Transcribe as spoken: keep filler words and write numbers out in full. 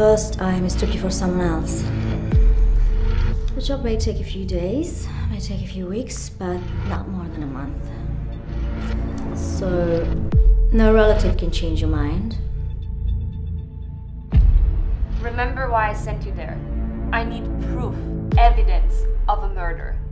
first, I mistook you for someone else. The job may take a few days, may take a few weeks, but not more than a month. So, no relative can change your mind. Remember why I sent you there. I need proof, evidence of a murder.